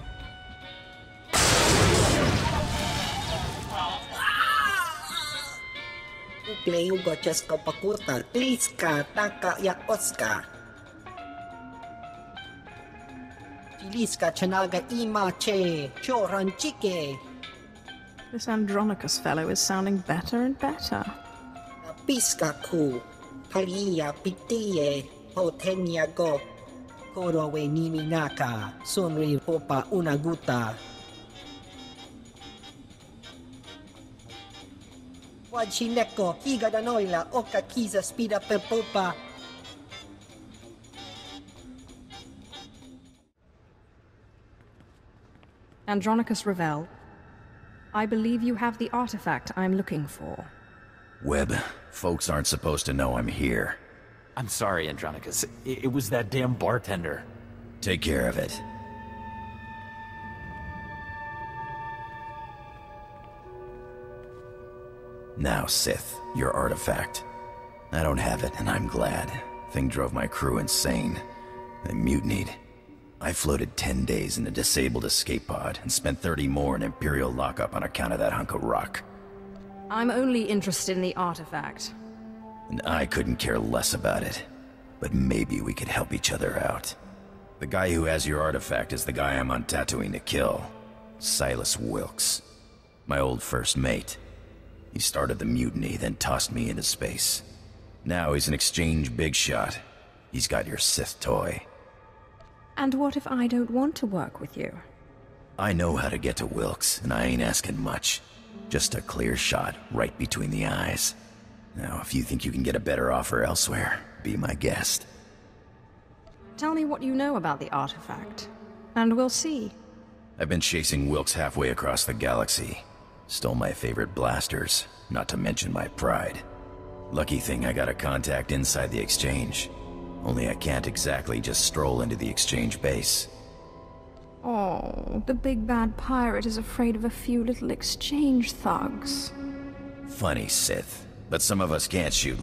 Ukleugo chesko pakurta, kliska, taka yakoska. Chiliska chanaga ima che, choranchike. This Andronikos fellow is sounding better and better. Piska ku, palia pitie, potenia go. Korowe niminaka, sunri popa unaguta. Wajineko, higa da noila, oka kiza spida per popa. Andronikos Revel, I believe you have the artifact I'm looking for. Webb, folks aren't supposed to know I'm here. I'm sorry, Andronikos. It was that damn bartender. Take care of it. Now, Sith, your artifact. I don't have it, and I'm glad. Thing drove my crew insane. They mutinied. I floated 10 days in a disabled escape pod, and spent 30 more in Imperial lockup on account of that hunk of rock. I'm only interested in the artifact. And I couldn't care less about it. But maybe we could help each other out. The guy who has your artifact is the guy I'm on Tatooine to kill. Silas Wilkes. My old first mate. He started the mutiny, then tossed me into space. Now he's an exchange big shot. He's got your Sith toy. And what if I don't want to work with you? I know how to get to Wilkes, and I ain't asking much. Just a clear shot right between the eyes. Now, if you think you can get a better offer elsewhere, be my guest. Tell me what you know about the artifact, and we'll see. I've been chasing Wilkes halfway across the galaxy. Stole my favorite blasters, not to mention my pride. Lucky thing I got a contact inside the exchange. Only I can't exactly just stroll into the exchange base. Oh, the big bad pirate is afraid of a few little exchange thugs. Funny, Sith, but some of us can't shoot.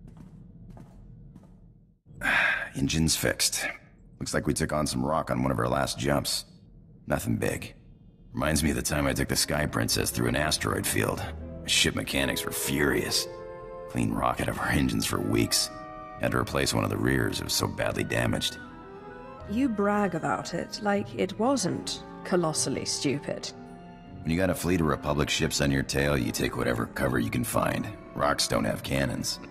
Engine's fixed. Looks like we took on some rock on one of our last jumps. Nothing big. Reminds me of the time I took the Sky Princess through an asteroid field. Ship mechanics were furious. Cleaned rock out of our engines for weeks. Had to replace one of the rears, it was so badly damaged. You brag about it like it wasn't colossally stupid. When you got a fleet of Republic ships on your tail, you take whatever cover you can find. Rocks don't have cannons.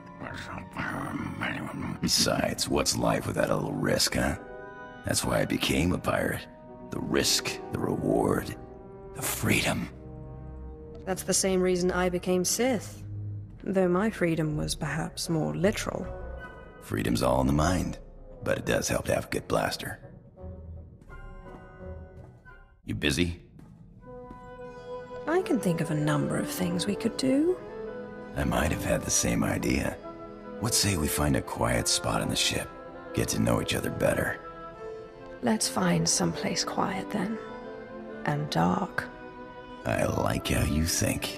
Besides, what's life without a little risk, huh? That's why I became a pirate. The risk, the reward, the freedom. That's the same reason I became Sith. Though my freedom was perhaps more literal. Freedom's all in the mind, but it does help to have a good blaster. You busy? I can think of a number of things we could do. I might have had the same idea. What say we find a quiet spot in the ship? Get to know each other better. Let's find someplace quiet then. And dark. I like how you think.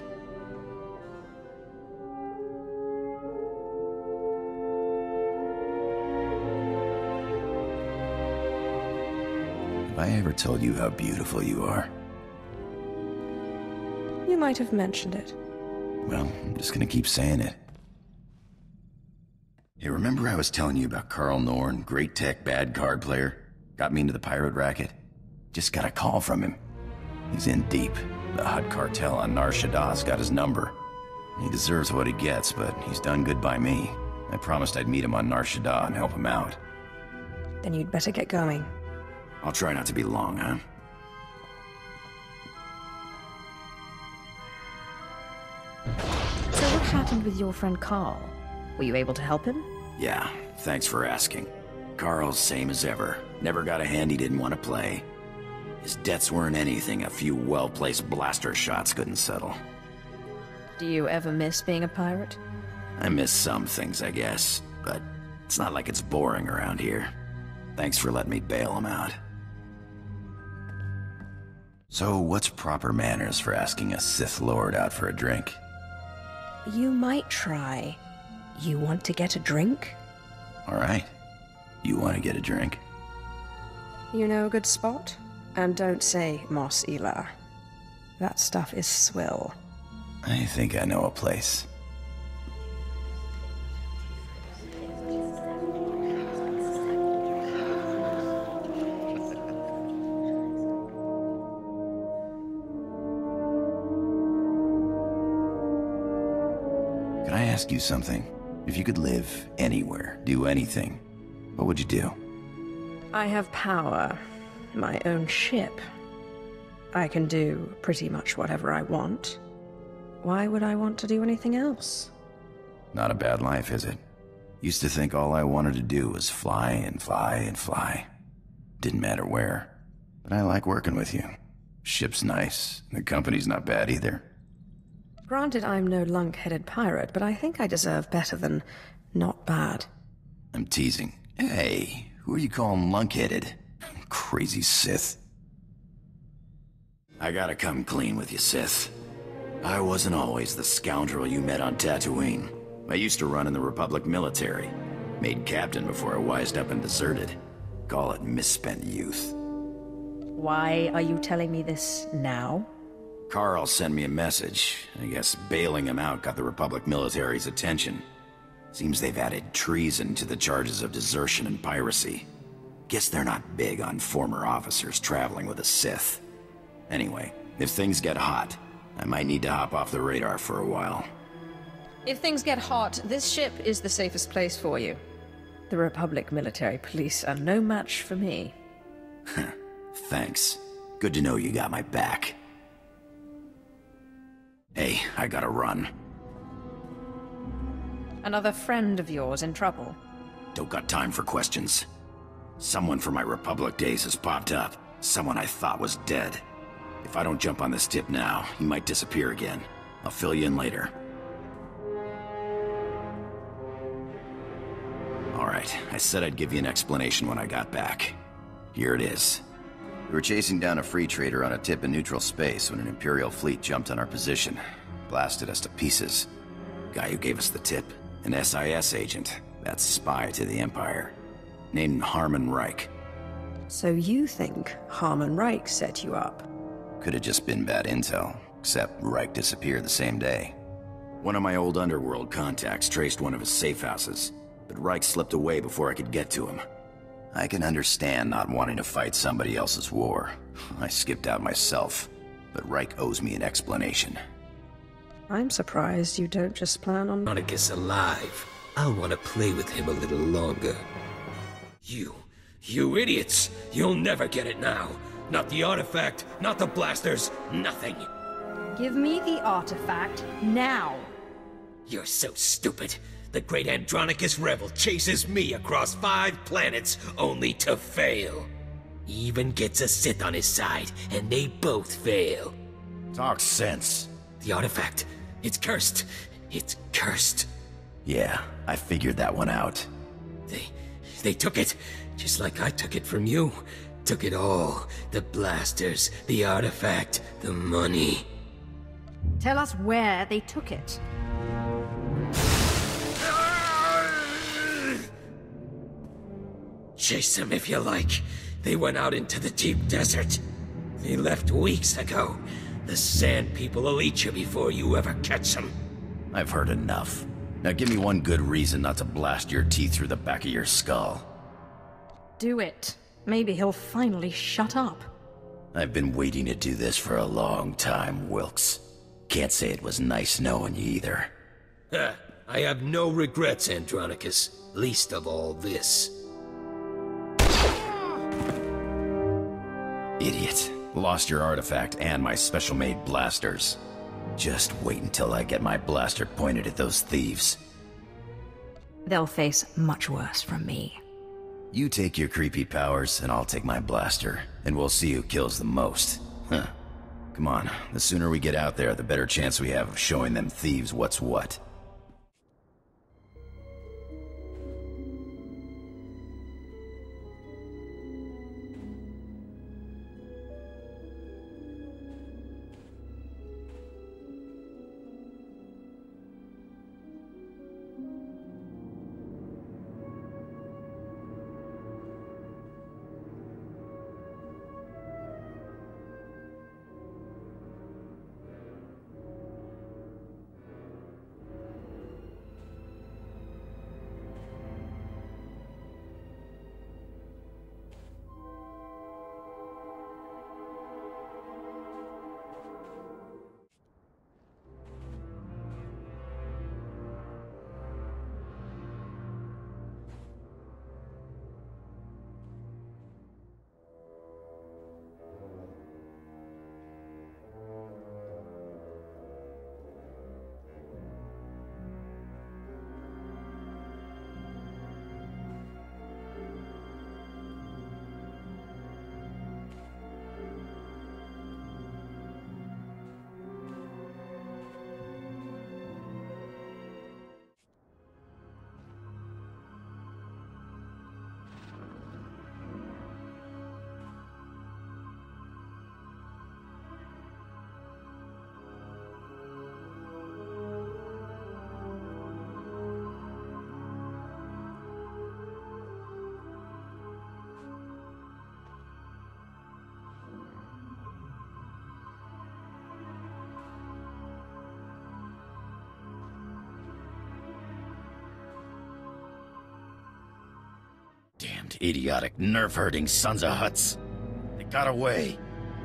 Have I ever told you how beautiful you are? You might have mentioned it. Well, I'm just gonna keep saying it. Hey, remember I was telling you about Carl Norn, great tech, bad card player? Got me into the pirate racket? Just got a call from him. He's in deep. The Hutt cartel on Nar Shaddah's got his number. He deserves what he gets, but he's done good by me. I promised I'd meet him on Nar Shaddaa and help him out. Then you'd better get going. I'll try not to be long, huh? So what happened with your friend Carl? Were you able to help him? Yeah, thanks for asking. Carl's same as ever. Never got a hand he didn't want to play. His debts weren't anything a few well-placed blaster shots couldn't settle. Do you ever miss being a pirate? I miss some things, I guess, but it's not like it's boring around here. Thanks for letting me bail him out. So, what's proper manners for asking a Sith Lord out for a drink? You might try. You want to get a drink? Alright. You want to get a drink? You know a good spot? And don't say Mos Ilar. That stuff is swill. I think I know a place. Can I ask you something? If you could live anywhere, do anything, what would you do? I have power. My own ship. I can do pretty much whatever I want. Why would I want to do anything else? Not a bad life, is it? Used to think all I wanted to do was fly and fly and fly. Didn't matter where. But I like working with you. Ship's nice. The company's not bad either. Granted, I'm no lunk-headed pirate, but I think I deserve better than not bad. I'm teasing. Hey, who are you calling lunk-headed? Crazy Sith. I gotta come clean with you, Sith. I wasn't always the scoundrel you met on Tatooine. I used to run in the Republic military. Made captain before I wised up and deserted. Call it misspent youth. Why are you telling me this now? Carl sent me a message. I guess bailing him out got the Republic military's attention. Seems they've added treason to the charges of desertion and piracy. Guess they're not big on former officers traveling with a Sith. Anyway, if things get hot, I might need to hop off the radar for a while. If things get hot, this ship is the safest place for you. The Republic military police are no match for me. Thanks. Good to know you got my back. Hey, I gotta run. Another friend of yours in trouble? Don't got time for questions. Someone from my Republic days has popped up. Someone I thought was dead. If I don't jump on this tip now, he might disappear again. I'll fill you in later. Alright, I said I'd give you an explanation when I got back. Here it is. We were chasing down a free trader on a tip in neutral space when an Imperial fleet jumped on our position. Blasted us to pieces. Guy who gave us the tip, an SIS agent. That's spy to the Empire. Named Harmon Reich. So you think Harmon Reich set you up? Could have just been bad intel, except Reich disappeared the same day. One of my old underworld contacts traced one of his safe houses, but Reich slipped away before I could get to him. I can understand not wanting to fight somebody else's war. I skipped out myself, but Reich owes me an explanation. I'm surprised you don't just plan on... Andronikos alive. I'll want to play with him a little longer. You idiots! You'll never get it now! Not the artifact, not the blasters, nothing! Give me the artifact, now! You're so stupid! The great Andronikos Revel chases me across 5 planets, only to fail! He even gets a Sith on his side, and they both fail. Talk sense. The artifact. It's cursed. It's cursed. Yeah, I figured that one out. They took it. Just like I took it from you. Took it all. The blasters, the artifact, the money. Tell us where they took it. Chase them if you like. They went out into the deep desert. They left weeks ago. The Sand People will eat you before you ever catch them. I've heard enough. Now give me one good reason not to blast your teeth through the back of your skull. Do it. Maybe he'll finally shut up. I've been waiting to do this for a long time, Wilkes. Can't say it was nice knowing you either. I have no regrets, Andronikos. Least of all this. Idiot. Lost your artifact and my special-made blasters. Just wait until I get my blaster pointed at those thieves. They'll face much worse from me. You take your creepy powers, and I'll take my blaster, and we'll see who kills the most. Huh. Come on, the sooner we get out there, the better chance we have of showing them thieves what's what. Damned idiotic, nerf-hurting sons of Hutts. They got away.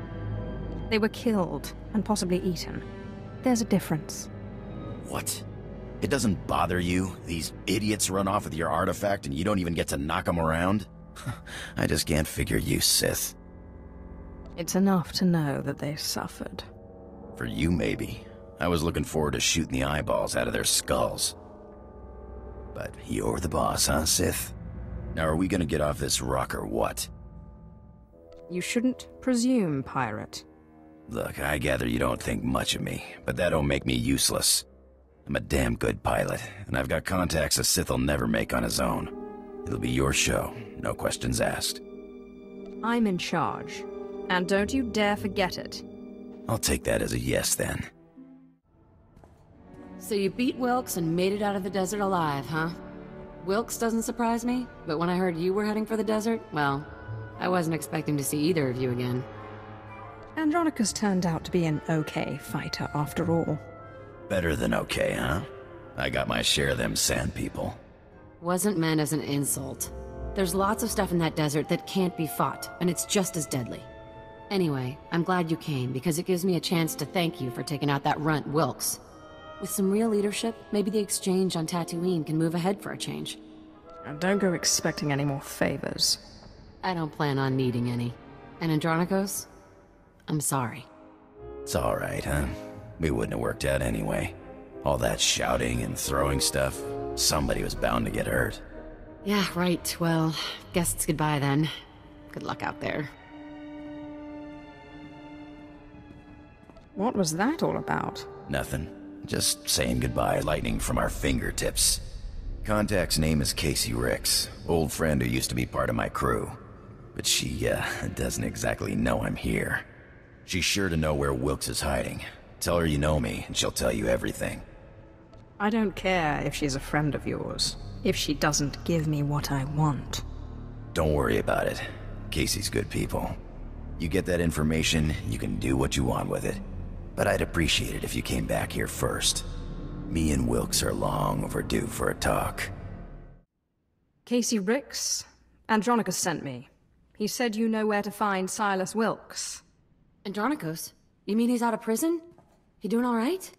They were killed, and possibly eaten. There's a difference. What? It doesn't bother you? These idiots run off with your artifact and you don't even get to knock them around? I just can't figure you, Sith. It's enough to know that they suffered. For you, maybe. I was looking forward to shooting the eyeballs out of their skulls. But you're the boss, huh, Sith? Now are we gonna get off this rock or what? You shouldn't presume, pirate. Look, I gather you don't think much of me, but that don't make me useless. I'm a damn good pilot, and I've got contacts a Sith'll never make on his own. It'll be your show, no questions asked. I'm in charge, and don't you dare forget it. I'll take that as a yes, then. So you beat Wilkes and made it out of the desert alive, huh? Wilkes doesn't surprise me, but when I heard you were heading for the desert, well, I wasn't expecting to see either of you again. Andronikos turned out to be an okay fighter after all. Better than okay, huh? I got my share of them sand people. Wasn't meant as an insult. There's lots of stuff in that desert that can't be fought, and it's just as deadly. Anyway, I'm glad you came, because it gives me a chance to thank you for taking out that runt Wilkes. With some real leadership, maybe the exchange on Tatooine can move ahead for a change. And don't go expecting any more favors. I don't plan on needing any. And Andronikos, I'm sorry. It's alright, huh? We wouldn't have worked out anyway. All that shouting and throwing stuff, somebody was bound to get hurt. Yeah, right. Well, guess it's goodbye then. Good luck out there. What was that all about? Nothing. Just saying goodbye, lightning from our fingertips. Contact's name is Casey Ricks, old friend who used to be part of my crew. But she, doesn't exactly know I'm here. She's sure to know where Wilkes is hiding. Tell her you know me, and she'll tell you everything. I don't care if she's a friend of yours, if she doesn't give me what I want. Don't worry about it. Casey's good people. You get that information, you can do what you want with it. But I'd appreciate it if you came back here first. Me and Wilkes are long overdue for a talk. Casey Ricks? Andronikos sent me. He said you know where to find Silas Wilkes. Andronikos? You mean he's out of prison? He doing all right?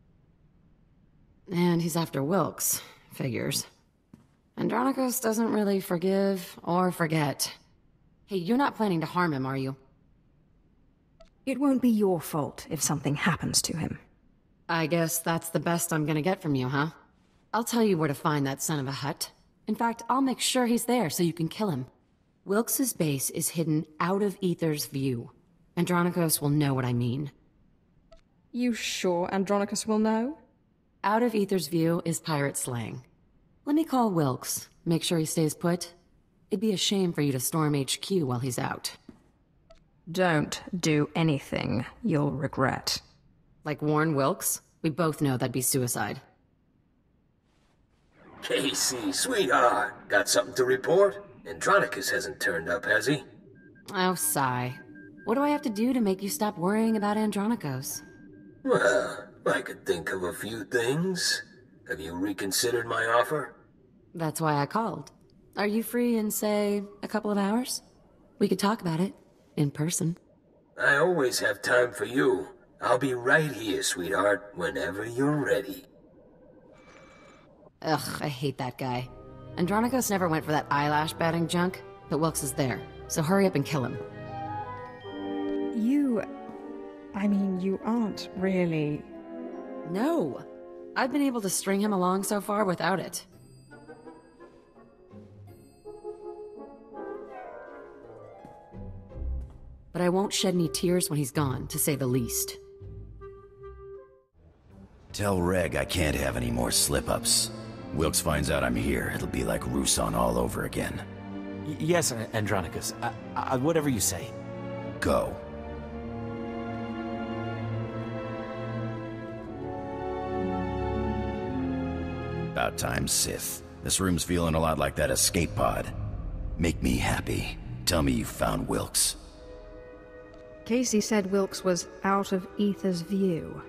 And he's after Wilkes. Figures. Andronikos doesn't really forgive or forget. Hey, you're not planning to harm him, are you? It won't be your fault if something happens to him. I guess that's the best I'm gonna get from you, huh? I'll tell you where to find that son of a hut. In fact, I'll make sure he's there so you can kill him. Wilkes's base is hidden out of Aether's view. Andronikos will know what I mean. You sure Andronikos will know? Out of Aether's view is pirate slang. Let me call Wilkes, make sure he stays put. It'd be a shame for you to storm HQ while he's out. Don't do anything you'll regret. Like warn Wilkes? We both know that'd be suicide. Casey, sweetheart, got something to report? Andronikos hasn't turned up, has he? Oh, sigh. What do I have to do to make you stop worrying about Andronikos? Well, I could think of a few things. Have you reconsidered my offer? That's why I called. Are you free in, say, a couple of hours? We could talk about it. In person. I always have time for you. I'll be right here, sweetheart, whenever you're ready. Ugh, I hate that guy. Andronikos never went for that eyelash batting junk, but Wilkes is there, so hurry up and kill him. You aren't really... No! I've been able to string him along so far without it. But I won't shed any tears when he's gone, to say the least. Tell Reg I can't have any more slip-ups. Wilkes finds out I'm here, it'll be like Rusan all over again. Yes, Andronikos. Whatever you say. Go. About time, Sith. This room's feeling a lot like that escape pod. Make me happy. Tell me you found Wilkes. Casey said Wilkes was out of Aether's view.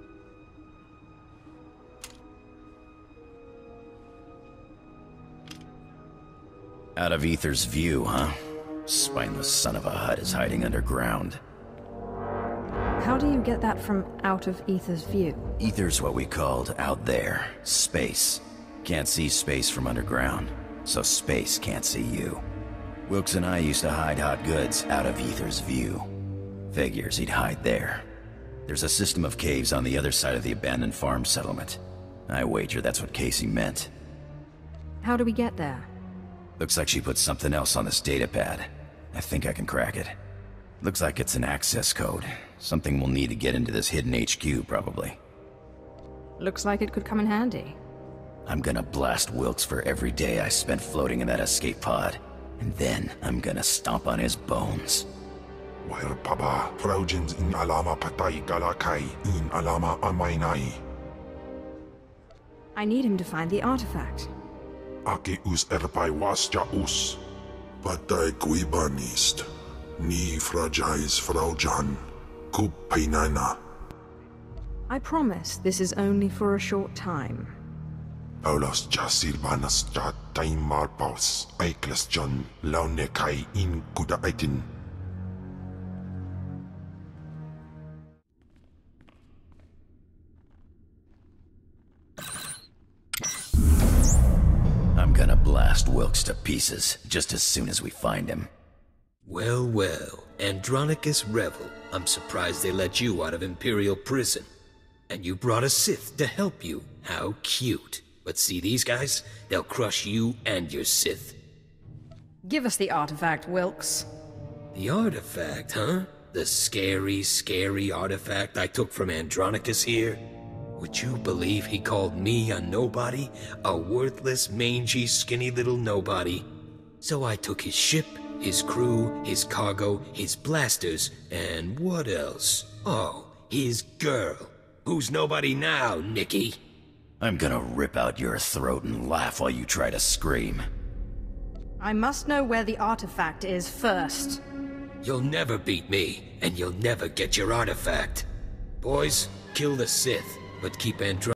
Out of Aether's view, huh? Spineless son of a hut is hiding underground. How do you get that from out of Aether's view? Aether's what we called out there. Space. Can't see space from underground, so space can't see you. Wilkes and I used to hide hot goods out of Aether's view. Figures he'd hide there. There's a system of caves on the other side of the abandoned farm settlement. I wager that's what Casey meant. How do we get there? Looks like she put something else on this datapad. I think I can crack it. Looks like it's an access code. Something we'll need to get into this hidden HQ, probably. Looks like it could come in handy. I'm gonna blast Wilkes for every day I spent floating in that escape pod. And then I'm gonna stomp on his bones. Wair paba, fraujins in alama patay galakai in alama amainai. I need him to find the artifact. Ake us erpai wasja us. Patay guibanist. Ni fragais fraujan. Kup painana. I promise this is only for a short time. Paulos jasir banas ja time marpaus. Aikles John laune kai in kudaitin. I'm gonna blast Wilkes to pieces just as soon as we find him. Well, well, Andronikos Revel, I'm surprised they let you out of Imperial prison. And you brought a Sith to help you. How cute. But see these guys? They'll crush you and your Sith. Give us the artifact, Wilkes. The artifact, huh? The scary, scary artifact I took from Andronikos here? Would you believe he called me a nobody? A worthless, mangy, skinny little nobody. So I took his ship, his crew, his cargo, his blasters, and what else? Oh, his girl. Who's nobody now, Nikki? I'm gonna rip out your throat and laugh while you try to scream. I must know where the artifact is first. You'll never beat me, and you'll never get your artifact. Boys, kill the Sith, but keep Andronikos